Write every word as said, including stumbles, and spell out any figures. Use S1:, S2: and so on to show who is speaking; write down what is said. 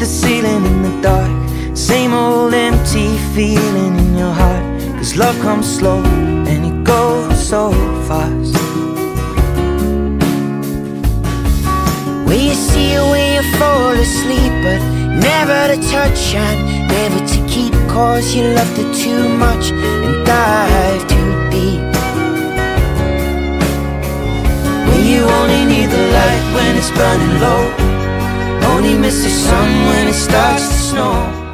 S1: the ceiling in the dark, same old empty feeling in your heart. Cause love comes slow and it goes so fast. Where you see it when you fall asleep, but never to touch and never to keep. Cause you loved it too much and dive too deep. When you only need the light when it's burning low, only miss the sun when it starts to snow.